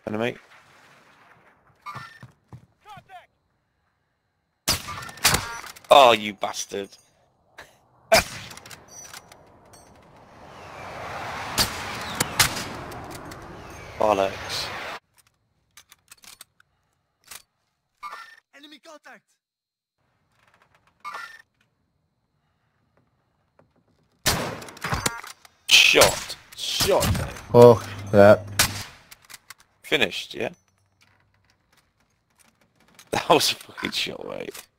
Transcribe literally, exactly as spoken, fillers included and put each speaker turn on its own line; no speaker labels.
Enemy. Oh, you bastard. Bollocks.
Enemy contact.
Shot. Shot. Mate.
Oh, yeah.
Finished, yeah? That was a fucking shot, mate.